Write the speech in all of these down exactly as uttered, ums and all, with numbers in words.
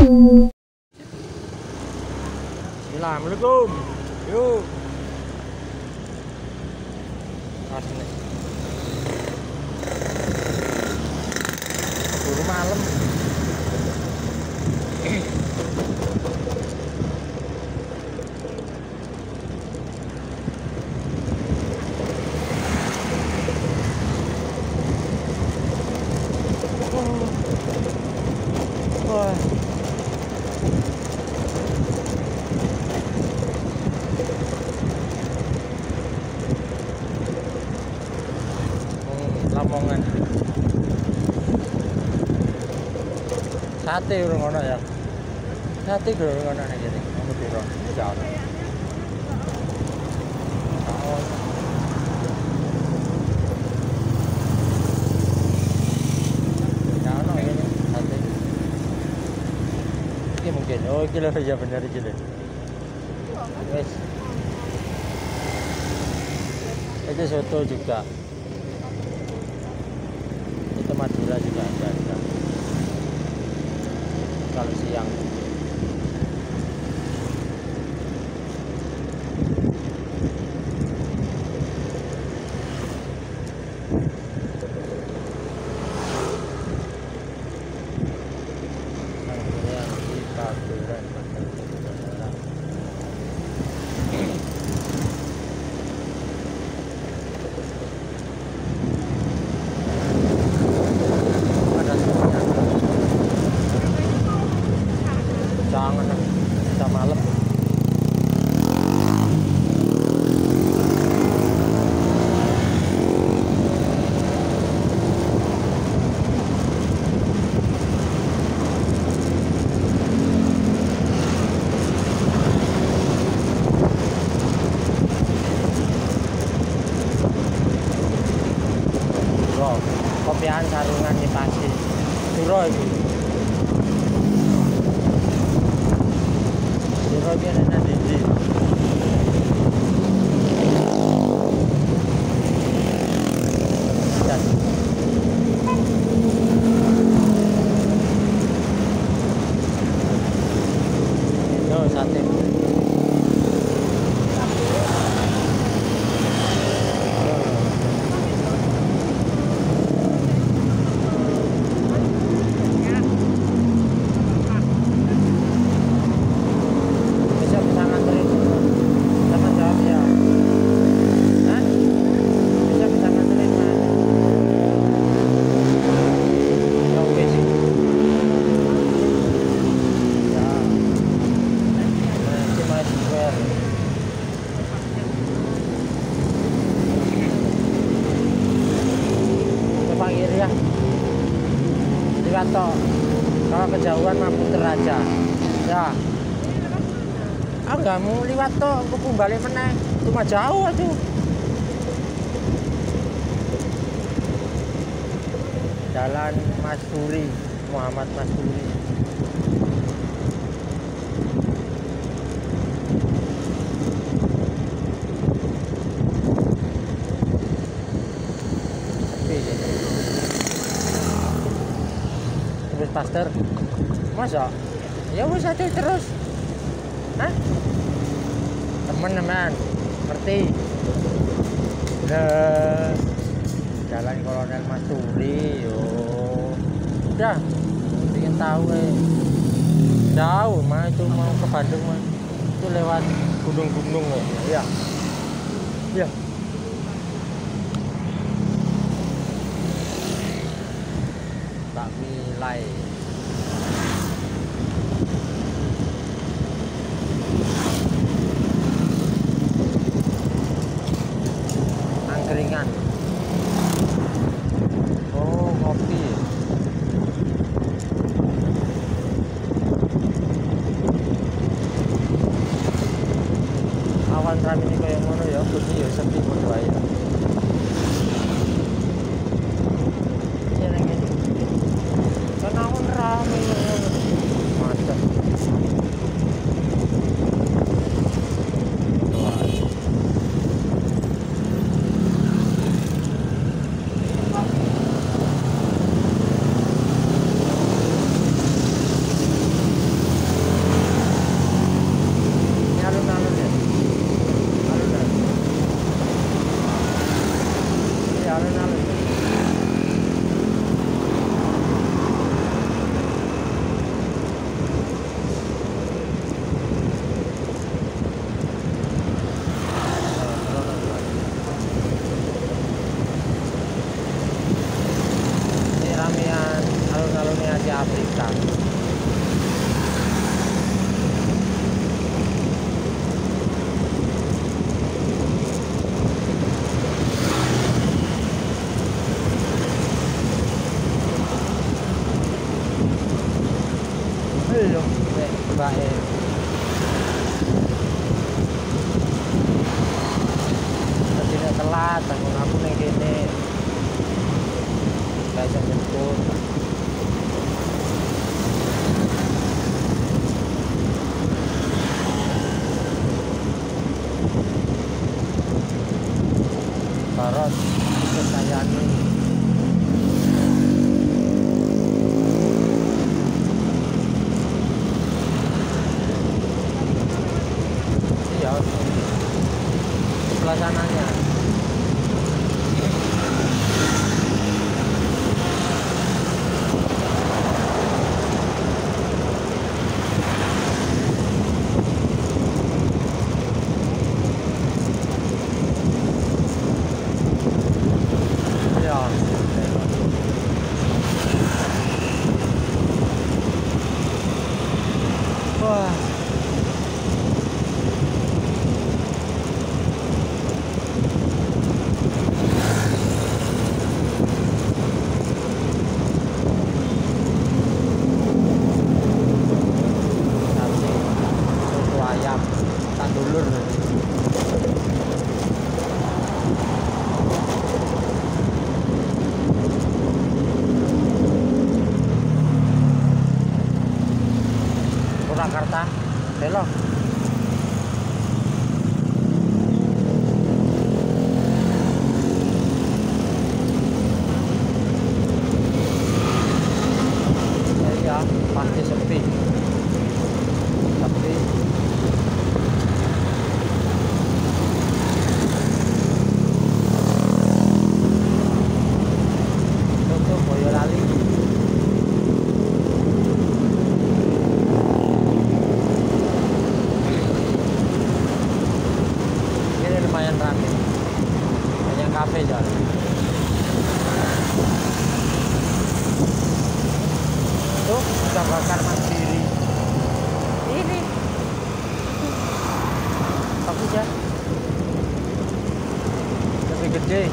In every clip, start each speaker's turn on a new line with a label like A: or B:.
A: Assalamualaikum. Yuk. Asli. Buru malam. Wah. Lamongan. Sate urung ngono ya. Sate urung ngono nek kene. Kamu piro? Iki gak ono. Gak ono ini sate. Iki mungkin. Oh, iki lho ya bener iki lho. Wes. Itu soto juga. Madura juga ada, ada. Kalau siang yang di Paduran jangan kita malam. Bro, kopian sarungan di pasti Suro itu. Bagian ada di sini. Itu sate. Ya, lihat toh, kalau kejauhan mah puter aja. Ya, ah nggak mau lihat toh, aku balik meneh, cuma jauh aja. Jalan Masturi, Muhammad Masturi. Pastor, masa? Ya wis aja terus. Hah? Teman-teman, ngerti? Nah, Jalan Kolonel Masturi, yo. Udah, ingin tahu eh. Jauh, mah itu mau ke Bandung mah. Itu lewat gunung-gunung eh. Ya. Ya. Tak nilai. Angkringan. Oh, kopi. Awan rame ini kayak ngono ya, putih ya sepi padha wae. Belum, baik. Tidak telat, tanggung aku nih gini. Gak bisa jemput. Parot, ikut saya nih. Iya, sebelah sananya. Wah. Nasi soto ayam tandulur. Purwakarta belok. Ya, pasti sepi. Tapi tutup Boyolali. Lumayan rame, banyak kafe jalan. Tuh sudah bakar mandiri ini bagus ya, lebih gede.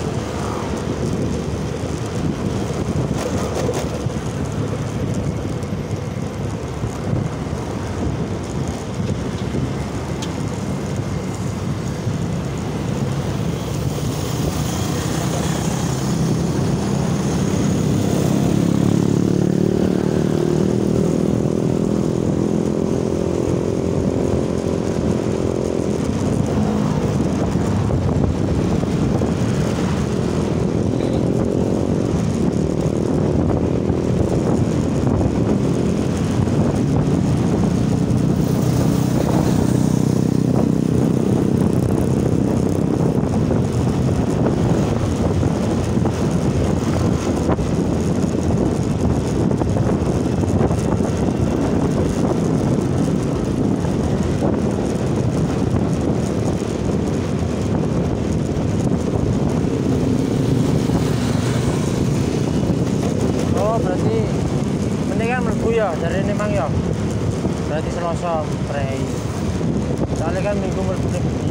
A: Berarti mendingan mlebu ya dari ini mang ya. Berarti Selasa prei. Soalnya kan minggu mlebu bengi.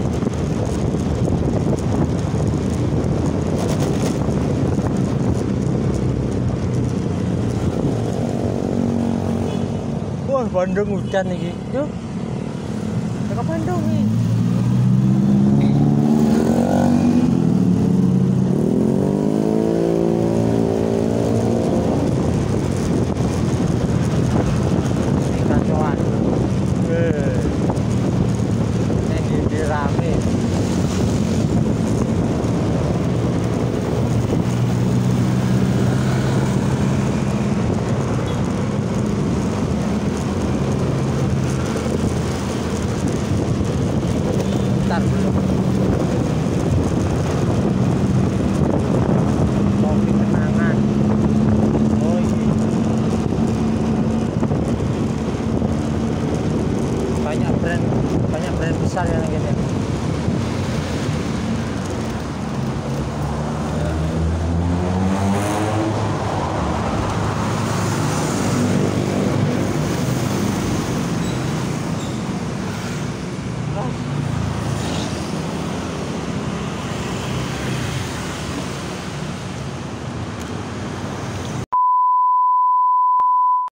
A: Wah, Bandung hujan iki. Yuk. Ke Bandung nih.